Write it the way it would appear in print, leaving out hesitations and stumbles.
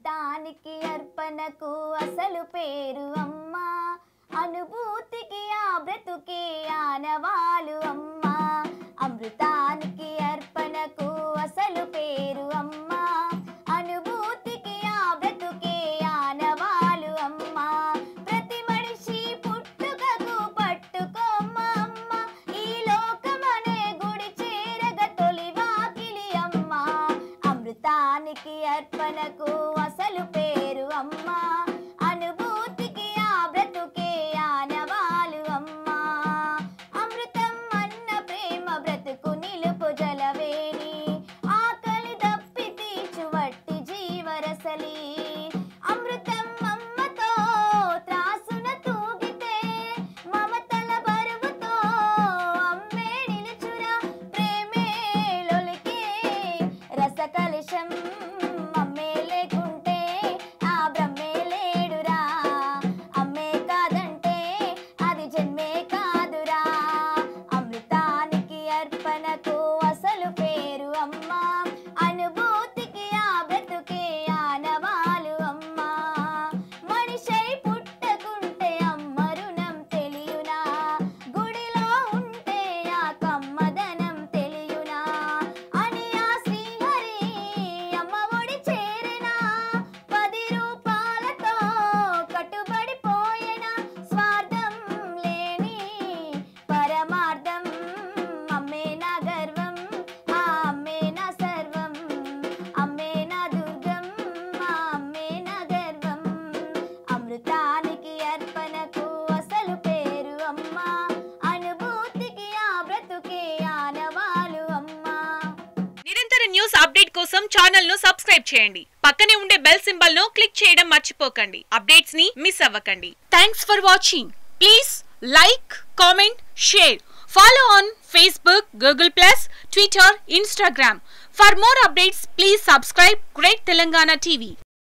అమృతానికి అర్పణకు అసలు పేరు అమ్మ, అనుభూతికి ఆ బ్రతుకే ఆనవాలు అమ్మ. అమృతానికి అర్పణకు అసలు పేరు అమ్మ, అనుభూతికి ఆ బ్రతుకే ఆనవాలు అమ్మ. ప్రతి మనిషి పుట్టుకకు పట్టుకోమ్మ అమ్మ, ఈ లోకమనే గుడి చేరగ తొలి వాకిలి అమ్మ. అమృతానికి అర్పణకు అసలు పేరు అమ్మ, అనుభూతికి ఆ బ్రతుకే ఆనవాలు అమ్మ. అమృతం అన్న ప్రేమ బ్రతుకు నిలుపు జలవేణి, ఆకలి దప్పి తీర్చు వట్టి జీవరసలి. అమృతం అమ్మతో త్రాసున తూగితే మమతల బరువుతో అమ్మే నిలుచురా. ప్రేమే లొలికే రసకలుషం, అమ్మే లేకుంటే ఆ బ్రహ్మే లేడురా. అమ్మే కాదంటే అది జన్మే కాదురా. అమృతానికి అర్పణకు అసలు పేరు అమ్మ, అనుభూతికి ఆ బ్రతుకే ఆనవాలు అమ్మ. మనిషై పుట్టకుంటే అమ్మ రుణం తెలియునా, గుడిలో ఉంటే ఆ కమ్మదనం తెలియునా అని ఆ శ్రీహరి అమ్మ ఒడి చేరినా. 10 రూపాయలతో కట్టుబడిపోయిన స్వార్థం లేని పరమార్థం. అమ్మే నా గర్వం, ఆ అమ్మే నా సర్వం, అమ్మే నా దుర్గం, ఆ అమ్మే నా గర్వం. అమృతానికి అర్పణకు అసలు పేరు అమ్మ, అనుభూతికి ఆ బ్రతుకే ఆనవాలు అమ్మ. నిరంతర న్యూస్ అప్డేట్ కోసం ఛానల్ ను సబ్స్క్రైబ్ చేయండి. పక్కనే ఉండే బెల్ సింబల్ ను క్లిక్ చేయడం మర్చిపోకండి. అప్డేట్స్ ని మిస్ అవ్వకండి. Thanks for watching. Please like, comment, share. Follow on Facebook, Google+, Twitter, Instagram. For more updates, please subscribe Great Telangana TV.